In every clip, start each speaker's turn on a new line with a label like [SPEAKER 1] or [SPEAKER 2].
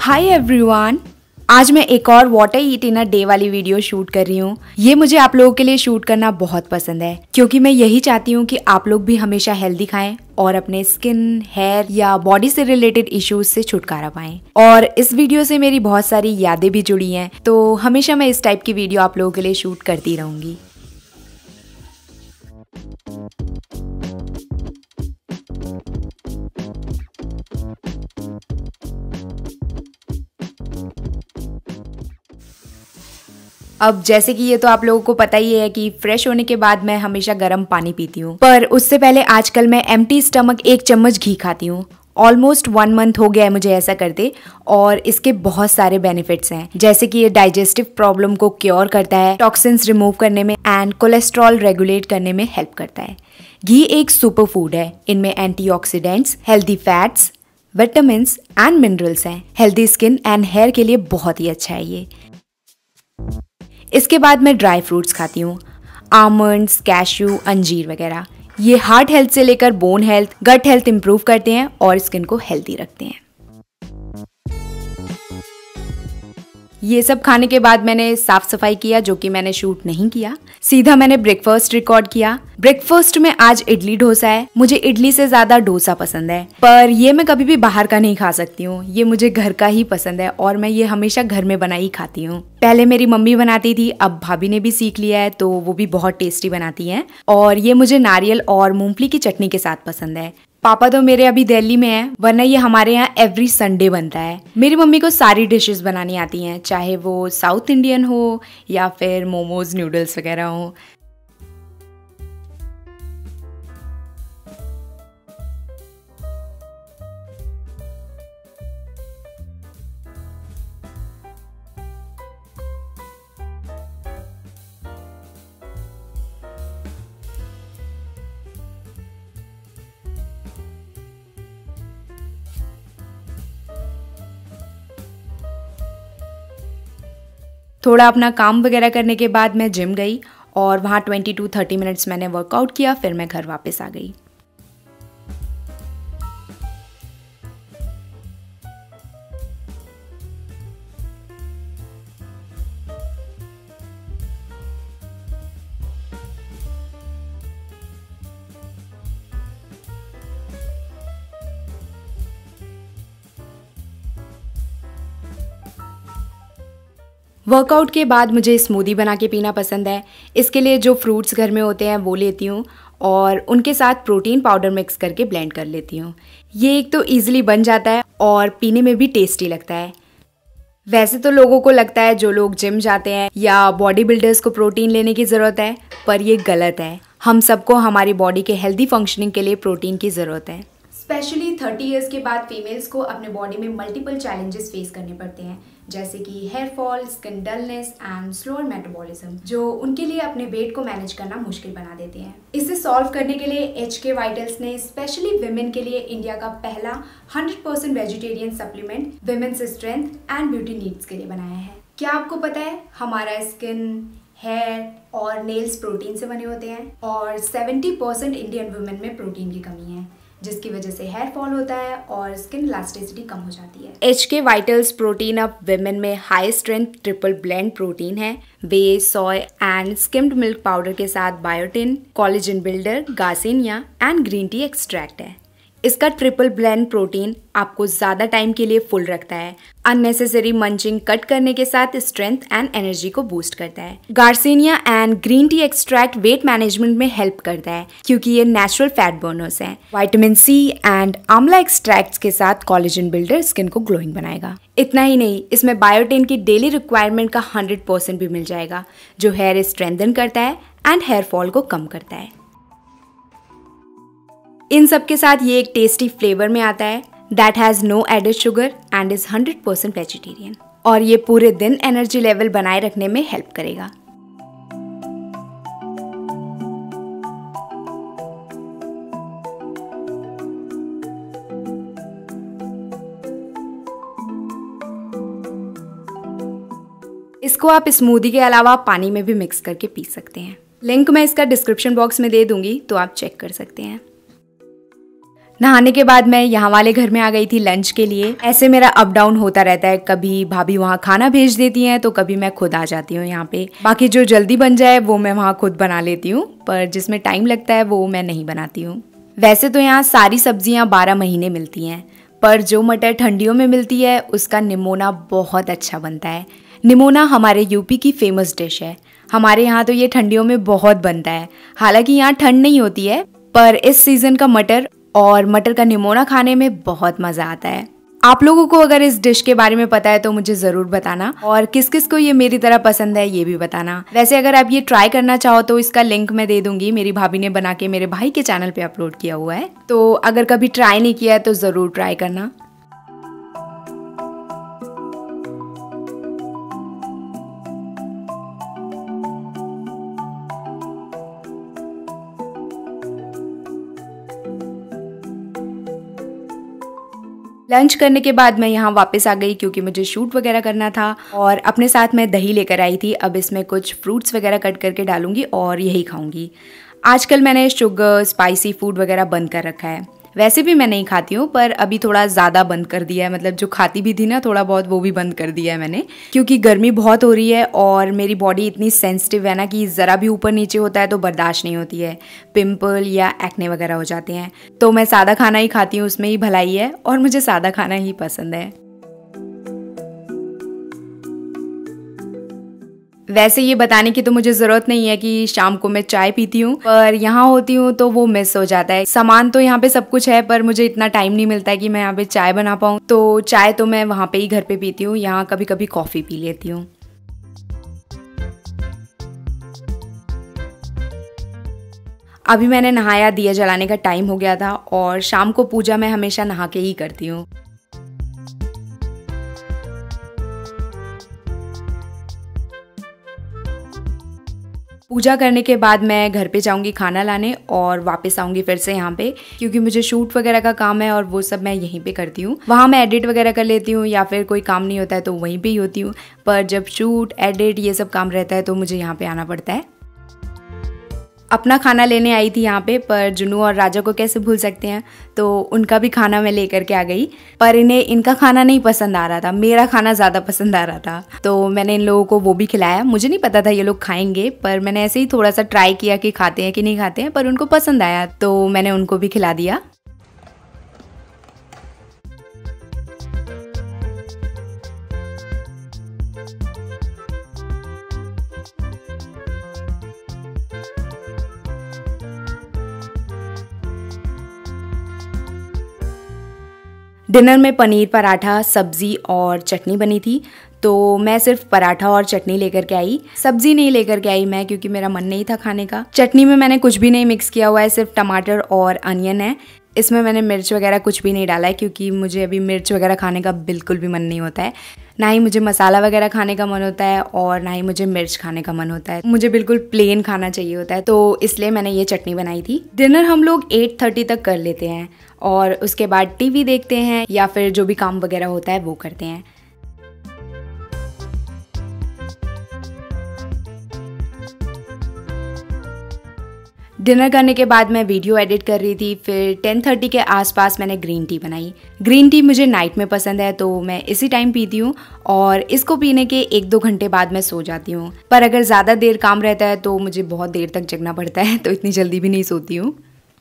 [SPEAKER 1] Hi everyone, आज मैं एक और water eat in a day वाली वीडियो शूट कर रही हूँ। ये मुझे आप लोगों के लिए शूट करना बहुत पसंद है क्योंकि मैं यही चाहती हूँ कि आप लोग भी हमेशा हेल्दी खाएं और अपने स्किन, हेयर या बॉडी से रिलेटेड इश्यूज से छुटकारा पाएं। और इस वीडियो से मेरी बहुत सारी यादें भी जुड़ी हैं, तो हमेशा मैं इस टाइप की वीडियो आप लोगों के लिए शूट करती रहूंगी। अब जैसे कि ये तो आप लोगों को पता ही है कि फ्रेश होने के बाद मैं हमेशा गर्म पानी पीती हूँ, पर उससे पहले आजकल मैं एम्प्टी स्टमक 1 चम्मच घी खाती हूँ। ऑलमोस्ट 1 मंथ हो गया है मुझे ऐसा करते, और इसके बहुत सारे बेनिफिट्स हैं, जैसे कि ये डाइजेस्टिव प्रॉब्लम को क्योर करता है, टॉक्सिन्स रिमूव करने में एंड कोलेस्ट्रॉल रेगुलेट करने में हेल्प करता है। घी एक सुपर फूड है। इनमें antioxidants, healthy fats, vitamins and minerals हैं। हेल्दी स्किन एंड हेयर के लिए बहुत ही अच्छा है ये। इसके बाद मैं ड्राई फ्रूट्स खाती हूँ, आमंड्स, कैश्यू, अंजीर वगैरह। ये हार्ट हेल्थ से लेकर bone health, gut health improve करते हैं और स्किन को हेल्दी रखते हैं। ये सब खाने के बाद मैंने साफ सफाई किया, जो कि मैंने शूट नहीं किया। सीधा मैंने ब्रेकफास्ट रिकॉर्ड किया। ब्रेकफास्ट में आज इडली डोसा है। मुझे इडली से ज्यादा डोसा पसंद है, पर ये मैं कभी भी बाहर का नहीं खा सकती हूँ। ये मुझे घर का ही पसंद है और मैं ये हमेशा घर में बना ही खाती हूँ। पहले मेरी मम्मी बनाती थी, अब भाभी ने भी सीख लिया है, तो वो भी बहुत टेस्टी बनाती हैं। और ये मुझे नारियल और मूंगफली की चटनी के साथ पसंद है। पापा तो मेरे अभी दिल्ली में है, वरना ये हमारे यहाँ एवरी संडे बनता है। मेरी मम्मी को सारी डिशेस बनानी आती हैं, चाहे वो साउथ इंडियन हो या फिर मोमोज, नूडल्स वगैरह हो। थोड़ा अपना काम वगैरह करने के बाद मैं जिम गई और वहाँ 20 to 30 मिनट्स मैंने वर्कआउट किया, फिर मैं घर वापस आ गई। वर्कआउट के बाद मुझे स्मूदी बना के पीना पसंद है। इसके लिए जो फ्रूट्स घर में होते हैं वो लेती हूँ और उनके साथ प्रोटीन पाउडर मिक्स करके ब्लेंड कर लेती हूँ। ये एक तो ईजिली बन जाता है और पीने में भी टेस्टी लगता है। वैसे तो लोगों को लगता है जो लोग जिम जाते हैं या बॉडी बिल्डर्स को प्रोटीन लेने की ज़रूरत है, पर ये गलत है। हम सबको हमारी बॉडी के हेल्दी फंक्शनिंग के लिए प्रोटीन की ज़रूरत है। स्पेशली 30 ईयर्स के बाद फीमेल्स को अपने बॉडी में मल्टीपल चैलेंजेस फेस करने पड़ते हैं, जैसे कि hair fall, skin dullness and slower metabolism, जो उनके लिए अपने वेट को मैनेज करना मुश्किल बना देते हैं। इसे सॉल्व करने के लिए HK वाइटल्स ने स्पेशली विमेन के लिए इंडिया का पहला 100% vegetarian supplement women's strength and beauty needs के लिए बनाया है। क्या आपको पता है हमारा स्किन, हेयर और नेल्स प्रोटीन से बने होते हैं और 70% इंडियन वुमेन में प्रोटीन की कमी है, जिसकी वजह से हेयर फॉल होता है और स्किन इलास्टिसिटी कम हो जाती है। HK वाइटल्स प्रोटीन अब विमेन में high strength triple blend protein है। Whey soy and skimmed milk powder के साथ biotin, collagen builder, garcinia and green tea extract है। इसका ट्रिपल ब्लेंड प्रोटीन आपको ज़्यादा टाइम के लिए फुल रखता है, अननेसेसरी मंचिंग कट करने के साथ स्ट्रेंथ एंड एनर्जी को बूस्ट करता है। Garcinia and green tea extract weight management में हेल्प करता है क्योंकि ये नेचुरल फैट बर्नर्स हैं। Vitamin C and amla extracts के साथ कोलेजन बिल्डर स्किन को ग्लोइंग बनाएगा। इतना ही नहीं, इसमें बायोटिन की डेली रिक्वायरमेंट का 100% भी मिल जाएगा, जो हेयर स्ट्रेंथन करता है एंड हेयर फॉल को कम करता है। इन सब के साथ ये एक टेस्टी फ्लेवर में आता है that has no added sugar and is 100% vegetarian, और ये पूरे दिन एनर्जी लेवल बनाए रखने में हेल्प करेगा। इसको आप स्मूदी के अलावा पानी में भी मिक्स करके पी सकते हैं। लिंक मैं इसका डिस्क्रिप्शन बॉक्स में दे दूंगी, तो आप चेक कर सकते हैं। नहाने के बाद मैं यहाँ वाले घर में आ गई थी लंच के लिए। ऐसे मेरा अप डाउन होता रहता है, कभी भाभी वहाँ खाना भेज देती हैं तो कभी मैं खुद आ जाती हूँ यहाँ पे। बाकी जो जल्दी बन जाए वो मैं वहाँ खुद बना लेती हूँ, पर जिसमें टाइम लगता है वो मैं नहीं बनाती हूँ। वैसे तो यहाँ सारी सब्जियाँ 12 महीने मिलती हैं, पर जो मटर ठंडियों में मिलती है उसका निमोना बहुत अच्छा बनता है। निमोना हमारे यूपी की फेमस डिश है। हमारे यहाँ तो ये ठंडियों में बहुत बनता है। हालांकि यहाँ ठंड नहीं होती है, पर इस सीज़न का मटर और मटर का निमोना खाने में बहुत मज़ा आता है। आप लोगों को अगर इस डिश के बारे में पता है तो मुझे ज़रूर बताना, और किस किस को ये मेरी तरह पसंद है ये भी बताना। वैसे अगर आप ये ट्राई करना चाहो तो इसका लिंक मैं दे दूंगी, मेरी भाभी ने बना के मेरे भाई के चैनल पे अपलोड किया हुआ है, तो अगर कभी ट्राई नहीं किया है तो ज़रूर ट्राई करना। लंच करने के बाद मैं यहाँ वापस आ गई क्योंकि मुझे शूट वगैरह करना था, और अपने साथ मैं दही लेकर आई थी। अब इसमें कुछ फ्रूट्स वगैरह कट करके डालूंगी और यही खाऊंगी। आजकल मैंने शुगर, स्पाइसी फूड वगैरह बंद कर रखा है। वैसे भी मैं नहीं खाती हूँ, पर अभी थोड़ा ज़्यादा बंद कर दिया है। मतलब जो खाती भी थी ना थोड़ा बहुत, वो भी बंद कर दिया है मैंने, क्योंकि गर्मी बहुत हो रही है और मेरी बॉडी इतनी सेंसिटिव है ना कि ज़रा भी ऊपर नीचे होता है तो बर्दाश्त नहीं होती है, पिंपल या एक्ने वगैरह हो जाते हैं। तो मैं सादा खाना ही खाती हूँ, उसमें ही भलाई है, और मुझे सादा खाना ही पसंद है। वैसे ये बताने की तो मुझे ज़रूरत नहीं है कि शाम को मैं चाय पीती हूँ, पर यहाँ होती हूँ तो वो मिस हो जाता है। सामान तो यहाँ पे सब कुछ है, पर मुझे इतना टाइम नहीं मिलता है कि मैं यहाँ पे चाय बना पाऊँ। तो चाय तो मैं वहाँ पे ही घर पे पीती हूँ, यहाँ कभी कभी कॉफ़ी पी लेती हूँ। अभी मैंने नहाया, दिया जलाने का टाइम हो गया था, और शाम को पूजा मैं हमेशा नहा के ही करती हूँ। पूजा करने के बाद मैं घर पे जाऊंगी खाना लाने, और वापस आऊंगी फिर से यहाँ पे, क्योंकि मुझे शूट वगैरह का काम है और वो सब मैं यहीं पे करती हूँ। वहाँ मैं एडिट वगैरह कर लेती हूँ, या फिर कोई काम नहीं होता है तो वहीं पे ही होती हूँ। पर जब शूट, एडिट ये सब काम रहता है तो मुझे यहाँ पे आना पड़ता है। अपना खाना लेने आई थी यहाँ पे, पर जुनू और राजा को कैसे भूल सकते हैं, तो उनका भी खाना मैं लेकर के आ गई। पर इन्हें इनका खाना नहीं पसंद आ रहा था, मेरा खाना ज़्यादा पसंद आ रहा था, तो मैंने इन लोगों को वो भी खिलाया। मुझे नहीं पता था ये लोग खाएंगे, पर मैंने ऐसे ही थोड़ा सा ट्राई किया कि खाते हैं कि नहीं खाते हैं, पर उनको पसंद आया तो मैंने उनको भी खिला दिया। डिनर में पनीर पराठा, सब्जी और चटनी बनी थी, तो मैं सिर्फ पराठा और चटनी लेकर के आई। सब्जी नहीं लेकर के आई मैं, क्योंकि मेरा मन नहीं था खाने का। चटनी में मैंने कुछ भी नहीं मिक्स किया हुआ है, सिर्फ टमाटर और अनियन है। इसमें मैंने मिर्च वगैरह कुछ भी नहीं डाला है, क्योंकि मुझे अभी मिर्च वगैरह खाने का बिल्कुल भी मन नहीं होता है। ना ही मुझे मसाला वगैरह खाने का मन होता है, और ना ही मुझे मिर्च खाने का मन होता है। मुझे बिल्कुल प्लेन खाना चाहिए होता है, तो इसलिए मैंने ये चटनी बनाई थी। डिनर हम लोग 8:30 तक कर लेते हैं, और उसके बाद टीवी देखते हैं या फिर जो भी काम वगैरह होता है वो करते हैं। डिनर करने के बाद मैं वीडियो एडिट कर रही थी, फिर 10:30 के आसपास मैंने ग्रीन टी बनाई। ग्रीन टी मुझे नाइट में पसंद है, तो मैं इसी टाइम पीती हूँ, और इसको पीने के 1-2 घंटे बाद मैं सो जाती हूँ। पर अगर ज़्यादा देर काम रहता है तो मुझे बहुत देर तक जगना पड़ता है, तो इतनी जल्दी भी नहीं सोती हूँ।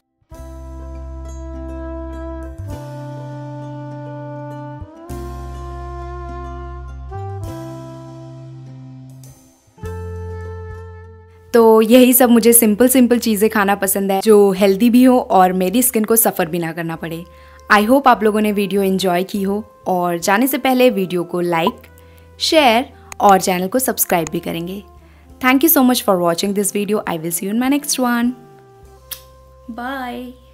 [SPEAKER 1] तो यही सब मुझे सिंपल चीज़ें खाना पसंद है, जो हेल्दी भी हो और मेरी स्किन को सफ़र भी ना करना पड़े। आई होप आप लोगों ने वीडियो एंजॉय की हो, और जाने से पहले वीडियो को लाइक, शेयर और चैनल को सब्सक्राइब भी करेंगे। Thank you so much for watching this video. I will see you in my next one. Bye.